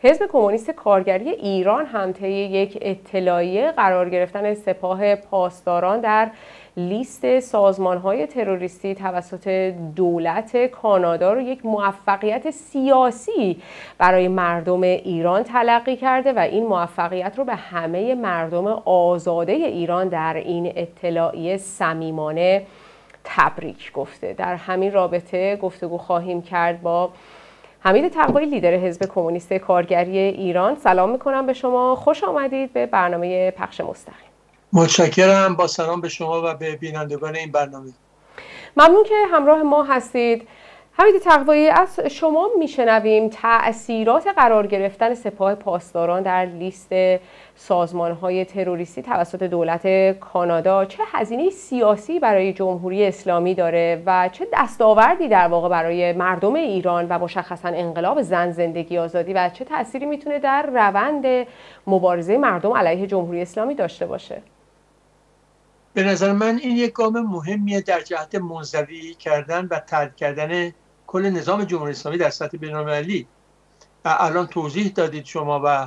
حزب کمونیست کارگری ایران هم طی یک اطلاعیه قرار گرفتن سپاه پاسداران در لیست سازمان‌های تروریستی توسط دولت کانادا رو یک موفقیت سیاسی برای مردم ایران تلقی کرده و این موفقیت رو به همه مردم آزاده ایران در این اطلاعیه صمیمانه تبریک گفته. در همین رابطه گفتگو خواهیم کرد با حمید تقوایی، لیدر حزب کمونیست کارگری ایران. سلام میکنم به شما، خوش آمدید به برنامه پخش مستقیم. متشکرم، با سلام به شما و به بینندگان این برنامه. ممنون که همراه ما هستید. حمید تقوایی، از شما میشنویم تأثیرات قرار گرفتن سپاه پاسداران در لیست سازمان‌های تروریستی توسط دولت کانادا چه هزینه سیاسی برای جمهوری اسلامی داره و چه دستاوردی در واقع برای مردم ایران و مشخصاً انقلاب زن، زندگی، آزادی و چه تأثیری میتونه در روند مبارزه مردم علیه جمهوری اسلامی داشته باشه؟ به نظر من این یک گام مهمیه در جهت منزوی کردن و ترد کردن کل نظام جمهوری اسلامی در سطح بین‌المللی. الان توضیح دادید شما و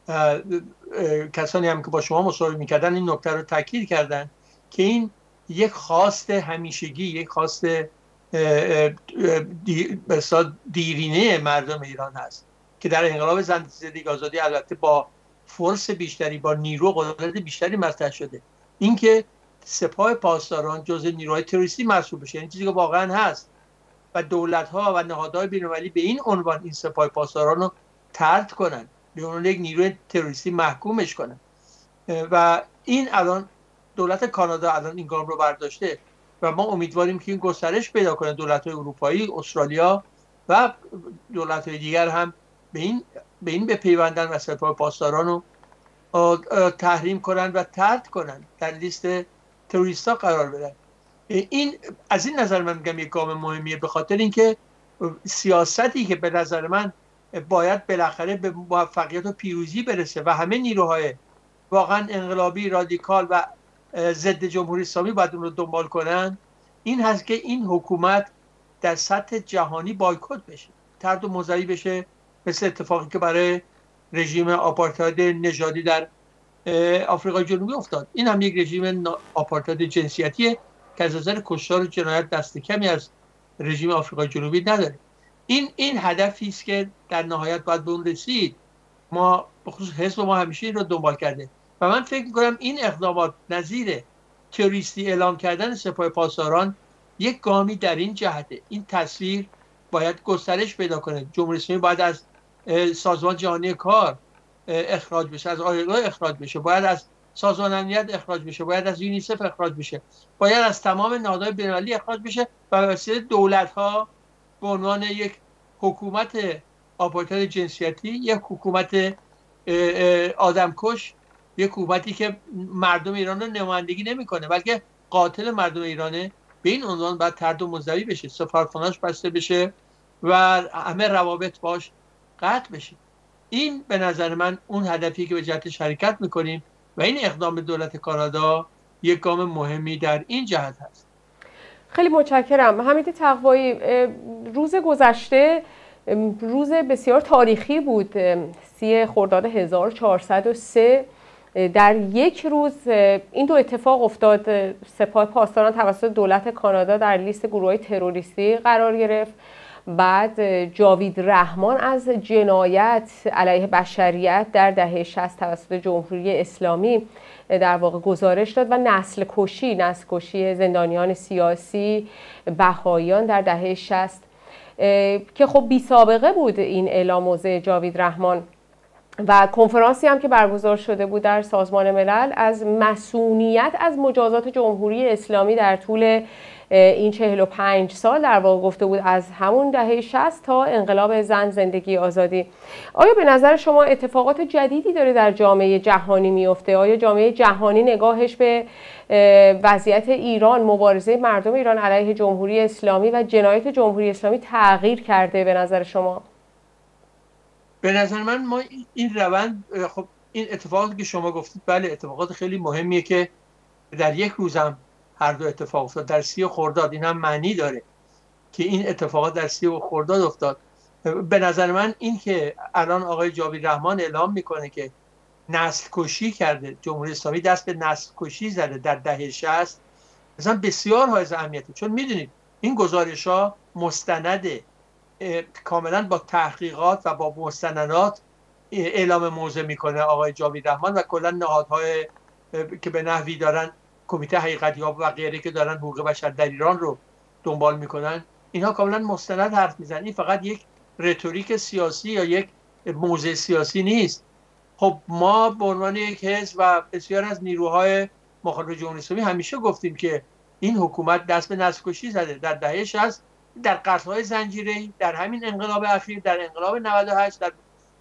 کسانی هم که با شما مصاحبه می‌کردن این نکته رو تاکید کردن که این یک خواست همیشگی، یک خواست دیرینه مردم ایران هست که در انقلاب زن، زندگی، آزادی البته با فرص بیشتری، با نیرو و قدرت بیشتری مطرح شده. اینکه سپاه پاسداران جزء نیروهای تروریستی محسوب بشه، این چیزی که واقعا هست و دولت‌ها و نهادهای بین‌المللی به این عنوان این سپاه پاسداران رو طرد کنن، به عنوان یک نیروی تروریستی محکومش کنن. و این الان دولت کانادا الان این گام رو برداشته و ما امیدواریم که این گسترش پیدا کنه. دولت‌های اروپایی، استرالیا و دولت‌های دیگر هم به این بپیوندن و سپاه پاسداران رو تحریم کنن و طرد کنن، در لیست تروریستا قرار بدن. این از این نظر من میگم یک گام مهمیه، به خاطر اینکه سیاستی که به نظر من باید بالاخره به موفقیت و پیروزی برسه و همه نیروهای واقعا انقلابی، رادیکال و ضد جمهوری اسلامی باید اون رو دنبال کنن، این هست که این حکومت در سطح جهانی بایکوت بشه، طرد و منزوی بشه، مثل اتفاقی که برای رژیم آپارتاید نژادی در آفریقای جنوبی افتاد. این هم یک رژیم آپارتاید جنسیتیه که از نظر کشتار و جنایت دست کمی از رژیم آفریقای جنوبی نداره. این هدفی است که در نهایت باید به اون رسید. ما به خصوص حزب ما همیشه این رو دنبال کرده و من فکر می‌کنم این اقدامات نظیر تروریستی اعلام کردن سپاه پاسداران یک گامی در این جهته. این تصویر باید گسترش پیدا کنه. جمهوری اسلامی باید از سازمان جهانی کار اخراج بشه، از آیل‌آی اخراج بشه، باید از سازمان امنیت اخراج بشه، باید از یونیسف اخراج بشه، باید از تمام نهادهای بین‌المللی اخراج بشه و به وسیله دولت‌ها به عنوان یک حکومت آپارتاید جنسیتی، یک حکومت آدمکش، یک حکومتی که مردم ایران رو نمایندگی نمی‌کنه بلکه قاتل مردم ایرانه، به این عنوان باید طرد و منزوی بشه، سفارتخانه‌اش بسته بشه و همه روابط باش قطع بشه. این به نظر من اون هدفی که به جهتش حرکت میکنیم و این اقدام دولت کانادا یک گام مهمی در این جهت هست. خیلی متشکرم. حمید تقوایی، روز گذشته روز بسیار تاریخی بود، 30 خرداد 1403. در یک روز این دو اتفاق افتاد. سپاه پاسداران توسط دولت کانادا در لیست گروه‌های تروریستی قرار گرفت. بعد جاوید رحمان از جنایت علیه بشریت در دهه 60 توسط جمهوری اسلامی در واقع گزارش داد و نسل کشی زندانیان سیاسی بهائیان در دهه 60 که خب بی سابقه بود این اعلام موضع جاوید رحمان. و کنفرانسی هم که برگزار شده بود در سازمان ملل از مصونیت از مجازات جمهوری اسلامی در طول این 45 سال در واقع گفته بود، از همون دهه 60 تا انقلاب زن، زندگی، آزادی. آیا به نظر شما اتفاقات جدیدی داره در جامعه جهانی میفته؟ آیا جامعه جهانی نگاهش به وضعیت ایران، مبارزه مردم ایران علیه جمهوری اسلامی و جنایت جمهوری اسلامی تغییر کرده به نظر شما؟ به نظر من ما این روند، خب این اتفاقاتی که شما گفتید بله اتفاقات خیلی مهمیه که در یک روزم هر دو اتفاق افتاد، در 30 خرداد. این هم معنی داره که این اتفاقات در 30 خرداد افتاد به نظر من این که الان آقای جاوید رحمان اعلام میکنه که نسل کشی کرده، جمهوری اسلامی دست به نسل کشی زده در دهه 60، مثلا بسیار حائز اهمیته. چون میدونید این گزارش ها مستنده، کاملا با تحقیقات و با مستندات اعلام موضع میکنه آقای جاوید رحمان و کلا نهادهای که به نحوی دارن کمیته حقیقتیاب و غیره که دارن حقوق بشر در ایران رو دنبال میکنن، اینها کاملا مستند حرف میزنن. این فقط یک رتوریک سیاسی یا یک موضع سیاسی نیست. خب ما به عنوان یک حزب و بسیار از نیروهای مخالف جمهوری اسلامی همیشه گفتیم که این حکومت دست به نسل کشی زده. در دهه 60 در قتل‌های زنجیره‌ای، در همین انقلاب اخیر، در انقلاب 98، در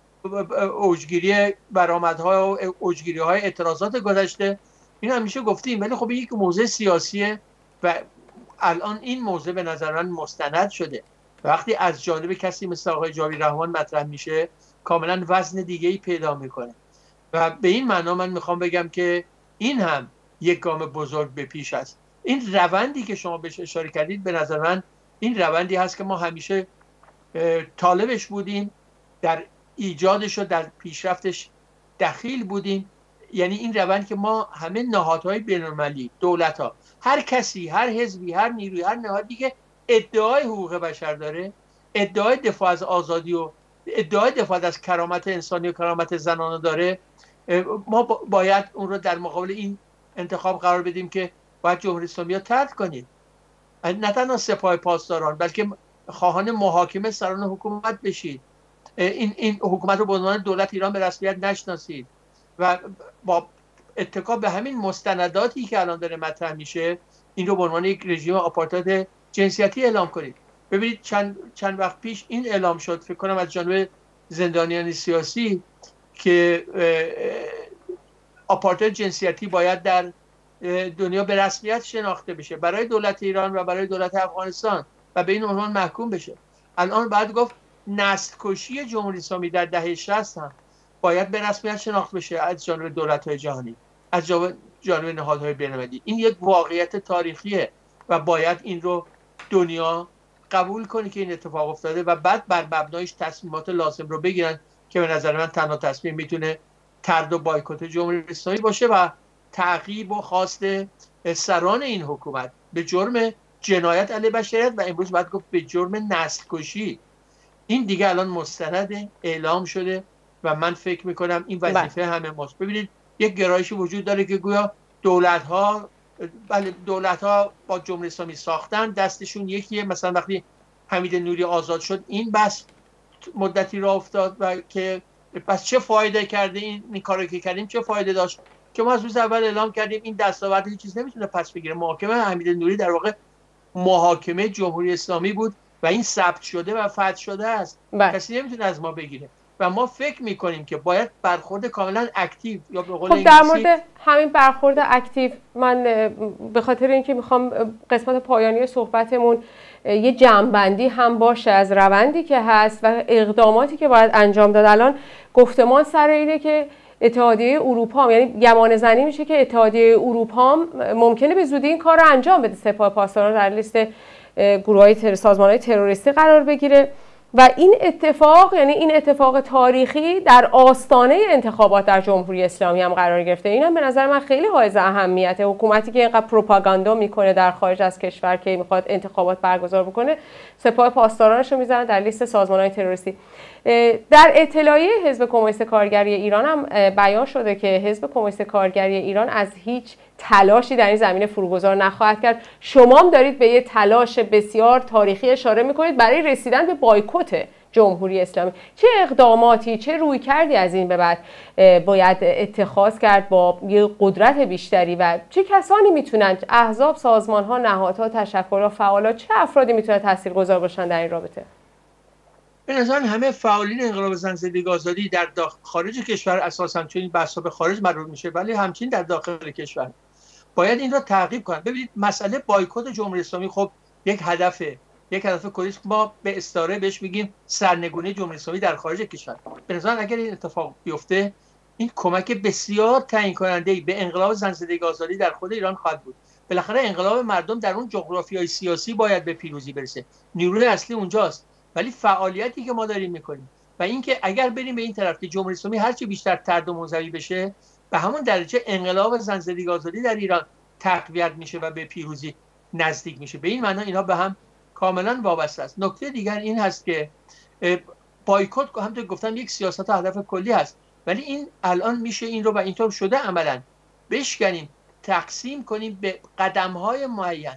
اوجگیری برآمدها و اوجگیری‌های اعتراضات گذشته، این همیشه گفتیم. ولی خب یک موضع سیاسیه و الان این موضع به نظر من مستند شده. وقتی از جانب کسی مثل آقای جاوید رحمان مطرح میشه کاملا وزن دیگه‌ای پیدا میکنه و به این معنا من میخوام بگم که این هم یک گام بزرگ به پیش است. این روندی که شما بهش اشاره کردید به نظر من این روندی هست که ما همیشه طالبش بودیم، در ایجادش و در پیشرفتش دخیل بودیم. یعنی این روند که ما همه نهادهای بین‌المللی، دولت‌ها، هر کسی، هر حزبی، هر نیروی، هر نهادی که ادعای حقوق بشر داره، ادعای دفاع از آزادی و ادعای دفاع از کرامت انسانی و کرامت زنانه داره، ما باید اون رو در مقابل این انتخاب قرار بدیم که باید جمهوری اسلامی رو طرد کنید. نه تنها سپاه پاسداران بلکه خواهان محاکمه سران حکومت بشید، این حکومت رو به عنوان دولت ایران به رسمیت نشناسید و با اتکا به همین مستنداتی که الان داره مطرح میشه این رو به عنوان یک رژیم آپارتاید جنسیتی اعلام کنید. ببینید چند وقت پیش این اعلام شد، فکر کنم از جانب زندانیان سیاسی، که آپارتاید جنسیتی باید در دنیا به رسمیت شناخته بشه برای دولت ایران و برای دولت افغانستان و به این عنوان محکوم بشه. الان بعد گفت نسل کشی جمهوری اسلامی در دهه 60 هم باید به رسمیت شناخت بشه از جانب دولت‌های جهانی، از جانب نهادهای بین‌المللی. این یک واقعیت تاریخیه و باید این رو دنیا قبول کنه که این اتفاق افتاده و بعد بر مبنایش تصمیمات لازم رو بگیرن که به نظر من تنها تصمیم میتونه طرد و بایکوت جمهوری اسلامی باشه و تعقیب و خواست سران این حکومت به جرم جنایت علیه بشریت و امروز باید گفت به جرم نسل کشی. این دیگه الان مستند اعلام شده و من فکر میکنم این وظیفه همه ماست. ببینید یک گرایشی وجود داره که گویا دولت‌ها با جمهوری اسلامی ساختن، دستشون یکیه. مثلا وقتی حمید نوری آزاد شد این بس مدتی راه افتاد و که پس چه فایده کرده این کارو که کردیم، چه فایده داشت که ما از روز اول اعلام کردیم این دستاورد هیچ چیز نمیتونه پس بگیره. محاکمه حمید نوری در واقع محاکمه جمهوری اسلامی بود و این ثبت شده و فتح شده است. کسی نمیتونه از ما بگیره و ما فکر میکنیم که باید برخورد کاملا اکتیو یا به قول در مورد همین برخورد اکتیو من به خاطر اینکه میخوام قسمت پایانی صحبتمون یه جمع‌بندی هم باشه از روندی که هست و اقداماتی که باید انجام داد. الان گفتمان سر اینه که اتحادیه اروپا هم، یعنی گمان زنی میشه که اتحادیه اروپا هم ممکنه به زودی این کار رو انجام بده، سپاه پاسداران در لیست گروه‌های سازمان‌های تروریستی قرار بگیره و این اتفاق، یعنی این اتفاق تاریخی در آستانه انتخابات در جمهوری اسلامی هم قرار گرفته. اینم به نظر من خیلی حائز اهمیته. حکومتی که اینقدر پروپاگاندا میکنه در خارج از کشور که میخواد انتخابات برگزار بکنه، سپاه پاسدارانش رو میذارن در لیست سازمان‌های تروریستی. در اطلاعیه حزب کمونیست کارگری ایران هم بیان شده که حزب کمونیست کارگری ایران از هیچ تلاشی در این زمینه فروگذار نخواهد کرد. شما هم دارید به یه تلاش بسیار تاریخی اشاره میکنید برای رسیدن به بایکوت جمهوری اسلامی. چه اقداماتی، چه رویکردی از این به بعد باید اتخاذ کرد با یه قدرت بیشتری و چه کسانی میتونن، احزاب، سازمان‌ها، نهادها، تشکل‌ها، فعالان، چه افرادی میتونن تاثیرگذار باشن در این رابطه؟ به نظر همه فعالین انقلاب زن زندگی آزادی در خارج کشور اساساً، چون این بحثا به خارج مربوط میشه، ولی همچنین در داخل کشور باید این را تعقیب کنن. ببینید مسئله بایکوت جمهوری اسلامی خب یک هدف کلی ما به استعاره بهش میگیم سرنگونی جمهوری اسلامی در خارج کشور. به نظر اگر این اتفاق بیفته این کمک بسیار تعیین کننده به انقلاب زن زندگی آزادی در خود ایران خواهد بود. بالاخره انقلاب مردم در اون جغرافیای سیاسی باید به پیروزی برسه. نیروی اصلی اونجاست ولی فعالیتی که ما داریم میکنیم و اینکه اگر بریم به این طرف که جمهوری اسلامی هرچی بیشتر ترد و منزوی بشه، به همون درجه انقلاب زن زندگی آزادی در ایران تقویت میشه و به پیروزی نزدیک میشه. به این معنا اینا به هم کاملا وابسته است. نکته دیگر این هست که بایکوت همونطور گفتم یک سیاست و هدف کلی هست، ولی این الان میشه این رو و اینطور شده عملا بشکنیم، تقسیم کنیم به قدم‌های معین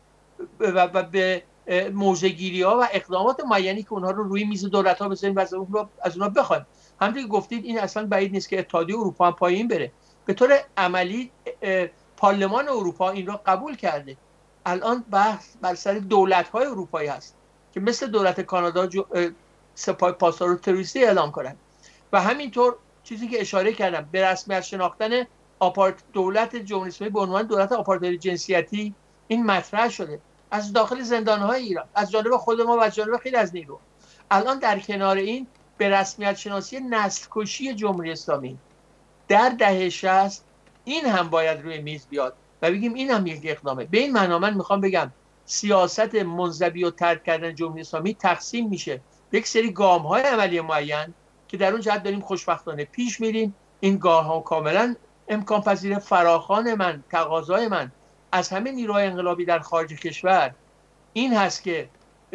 و به موضع‌گیری‌ها و اقدامات معینی که اونها رو روی میز دولت‌ها بذاریم و از اونها بخوایم. همونطور که گفتید این اصلا بعید نیست که اتحادیه اروپا هم پایین بره. به طور عملی پارلمان اروپا این رو قبول کرده. الان بحث بر سر دولت‌های اروپایی هست که مثل دولت کانادا سپاه پاسدار رو تروریستی اعلام کنند و همینطور چیزی که اشاره کردم به رسمیت شناختن دولت جمهوری اسلامی به عنوان دولت آپارتاید جنسیتی این مطرح شده از داخل زندان‌های ایران، از جانب خود ما و از جانب خیلی از نیرو. الان در کنار این به رسمیت شناسی نسل کشی جمهوری اسلامی در دهه 60 این هم باید روی میز بیاد و بگیم این هم یک اقدامه. به این معنا من میخوام بگم سیاست منزوی و ترد کردن جمهوری اسلامی تقسیم میشه به یک سری گام‌های عملی معین که در اون جهت داریم خوشبختانه پیش میریم. این گام‌ها کاملا امکان پذیر. فراخوان من، تقاضای من از همه نیروهای انقلابی در خارج کشور این هست که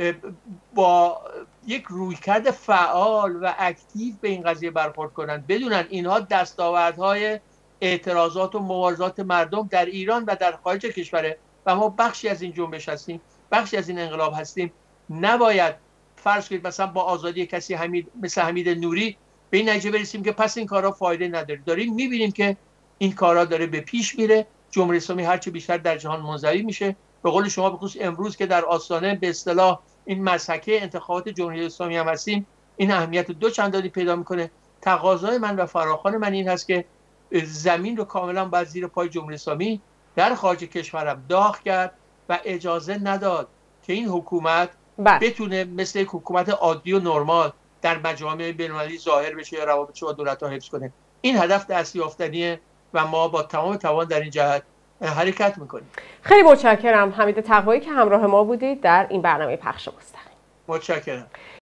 با یک رویکرد فعال و اکتیو به این قضیه برخورد کنند، بدونن اینها دستاوردهای اعتراضات و مبارزات مردم در ایران و در خارج کشوره و ما بخشی از این جنبش هستیم، بخشی از این انقلاب هستیم. نباید فرض کنید مثلا با آزادی کسی مثل حمید نوری به این نتیجه برسیم که پس این کارا فایده نداره. داریم میبینیم که این کارا داره به پیش میره. جمهوری اسلامی هرچی بیشتر در جهان منزوی میشه. به قول شما به خصوص امروز که در آستانه به اصطلاح این مسحکه انتخابات جمهوری اسلامی هم هستیم، این اهمیت دو چندانی پیدا میکنه. تقاضای من و فراخوان من این هست که زمین رو کاملا باید زیر پای جمهوری اسلامی در خارج کشورم داغ کرد و اجازه نداد که این حکومت بتونه مثل یک حکومت عادی و نرمال در مجامع بین‌المللی ظاهر بشه یا روابطش با دولت‌ها حفظ کنه. این هدف دستیافتنیه و ما با تمام توان در این جهت حرکت میکنیم. خیلی متشکرم حمید تقوایی که همراه ما بودید در این برنامه پخش مستقیم. متشکرم.